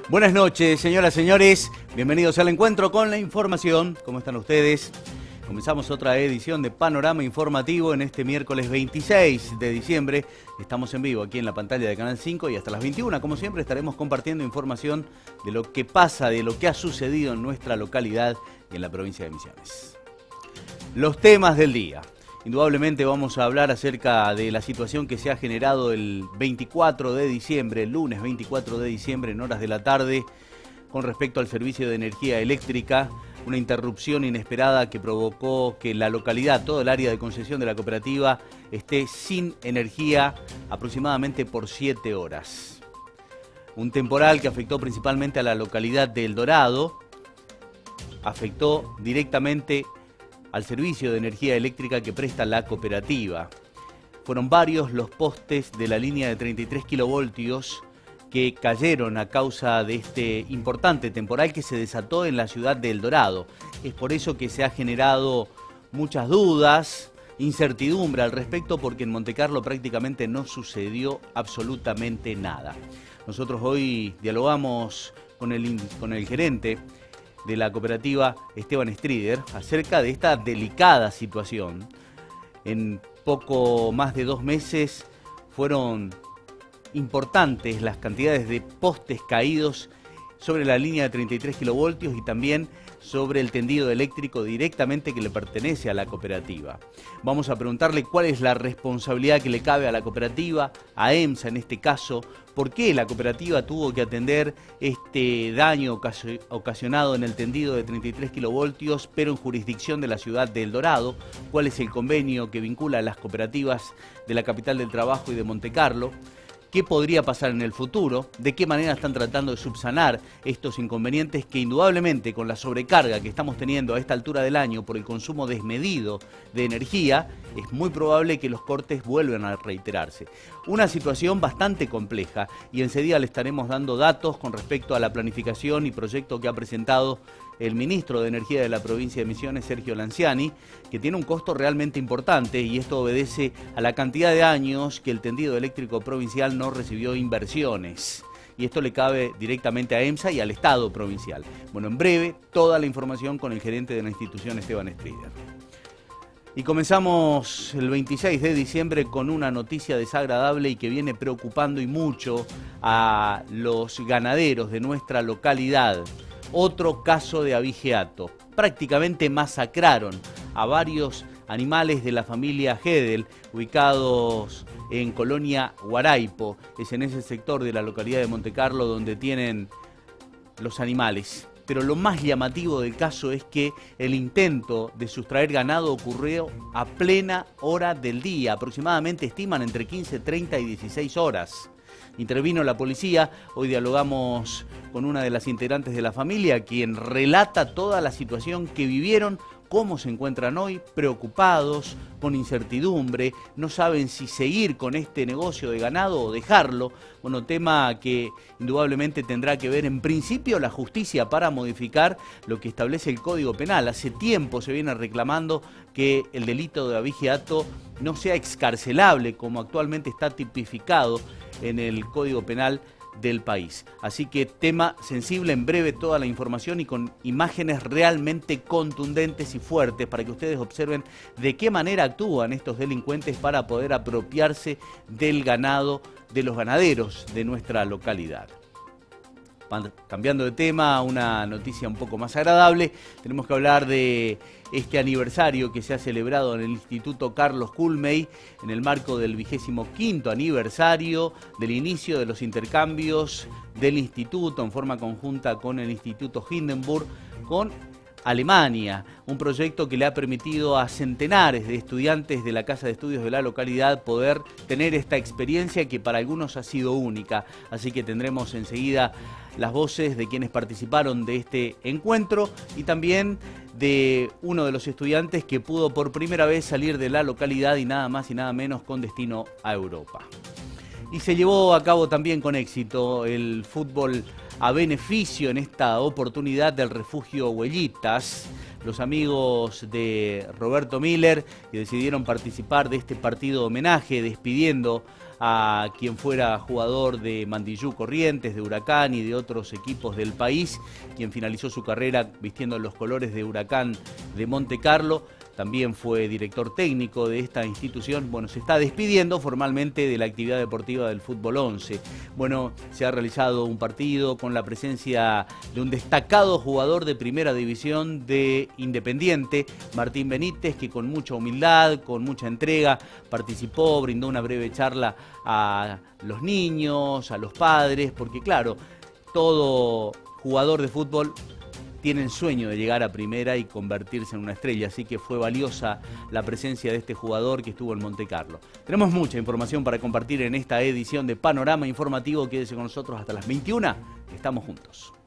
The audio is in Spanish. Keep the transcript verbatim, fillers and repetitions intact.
Buenas noches, señoras y señores. Bienvenidos al encuentro con la información. ¿Cómo están ustedes? Comenzamos otra edición de Panorama Informativo en este miércoles veintiséis de diciembre. Estamos en vivo aquí en la pantalla de Canal cinco y hasta las veintiuna, como siempre, estaremos compartiendo información de lo que pasa, de lo que ha sucedido en nuestra localidad y en la provincia de Misiones. Los temas del día. Indudablemente vamos a hablar acerca de la situación que se ha generado el veinticuatro de diciembre, el lunes veinticuatro de diciembre en horas de la tarde, con respecto al servicio de energía eléctrica, una interrupción inesperada que provocó que la localidad, todo el área de concesión de la cooperativa, esté sin energía aproximadamente por siete horas. Un temporal que afectó principalmente a la localidad de El Dorado, afectó directamente al servicio de energía eléctrica que presta la cooperativa. Fueron varios los postes de la línea de treinta y tres kilovoltios que cayeron a causa de este importante temporal que se desató en la ciudad de El Dorado. Es por eso que se ha generado muchas dudas, incertidumbre al respecto, porque en Montecarlo prácticamente no sucedió absolutamente nada. Nosotros hoy dialogamos con el, con el gerente de la cooperativa, Esteban Strider, acerca de esta delicada situación. En poco más de dos meses fueron importantes las cantidades de postes caídos sobre la línea de treinta y tres kilovoltios y también sobre el tendido eléctrico directamente que le pertenece a la cooperativa. Vamos a preguntarle cuál es la responsabilidad que le cabe a la cooperativa, a EMSA en este caso, por qué la cooperativa tuvo que atender este daño ocasionado en el tendido de treinta y tres kilovoltios, pero en jurisdicción de la ciudad de El Dorado, cuál es el convenio que vincula a las cooperativas de la capital del trabajo y de Montecarlo. ¿Qué podría pasar en el futuro? ¿De qué manera están tratando de subsanar estos inconvenientes que indudablemente con la sobrecarga que estamos teniendo a esta altura del año por el consumo desmedido de energía, es muy probable que los cortes vuelvan a reiterarse? Una situación bastante compleja y enseguida le estaremos dando datos con respecto a la planificación y proyecto que ha presentado el ministro de Energía de la provincia de Misiones, Sergio Lanciani, que tiene un costo realmente importante y esto obedece a la cantidad de años que el tendido eléctrico provincial no recibió inversiones. Y esto le cabe directamente a EMSA y al Estado provincial. Bueno, en breve, toda la información con el gerente de la institución, Esteban Strider. Y comenzamos el veintiséis de diciembre con una noticia desagradable y que viene preocupando y mucho a los ganaderos de nuestra localidad. Otro caso de abigeato. Prácticamente masacraron a varios animales de la familia Hedel, ubicados en Colonia Guaraipo. Es en ese sector de la localidad de Montecarlo donde tienen los animales. Pero lo más llamativo del caso es que el intento de sustraer ganado ocurrió a plena hora del día. Aproximadamente estiman entre quince, treinta y dieciséis horas. Intervino la policía. Hoy dialogamos con una de las integrantes de la familia, quien relata toda la situación que vivieron, cómo se encuentran hoy, preocupados, con incertidumbre, no saben si seguir con este negocio de ganado o dejarlo. Bueno, tema que indudablemente tendrá que ver en principio la justicia para modificar lo que establece el Código Penal. Hace tiempo se viene reclamando que el delito de abigeato no sea excarcelable como actualmente está tipificado en el Código Penal del país. Así que tema sensible, en breve toda la información y con imágenes realmente contundentes y fuertes para que ustedes observen de qué manera actúan estos delincuentes para poder apropiarse del ganado de los ganaderos de nuestra localidad. Cambiando de tema, una noticia un poco más agradable, tenemos que hablar de este aniversario que se ha celebrado en el Instituto Carlos Culmey en el marco del vigésimo quinto aniversario del inicio de los intercambios del instituto en forma conjunta con el Instituto Hindenburg con Alemania, un proyecto que le ha permitido a centenares de estudiantes de la Casa de Estudios de la localidad poder tener esta experiencia que para algunos ha sido única. Así que tendremos enseguida las voces de quienes participaron de este encuentro y también de uno de los estudiantes que pudo por primera vez salir de la localidad y nada más y nada menos con destino a Europa. Y se llevó a cabo también con éxito el fútbol a beneficio en esta oportunidad del refugio Huellitas. Los amigos de Roberto Miller que decidieron participar de este partido de homenaje despidiendo a quien fuera jugador de Mandillú Corrientes, de Huracán y de otros equipos del país, quien finalizó su carrera vistiendo los colores de Huracán de Monte Carlo. También fue director técnico de esta institución. Bueno, se está despidiendo formalmente de la actividad deportiva del fútbol once. Bueno, se ha realizado un partido con la presencia de un destacado jugador de primera división de Independiente, Martín Benítez, que con mucha humildad, con mucha entrega, participó, brindó una breve charla a los niños, a los padres, porque claro, todo jugador de fútbol tiene el sueño de llegar a primera y convertirse en una estrella, así que fue valiosa la presencia de este jugador que estuvo en Monte Carlo. Tenemos mucha información para compartir en esta edición de Panorama Informativo. Quédese con nosotros hasta las veintiuna, estamos juntos.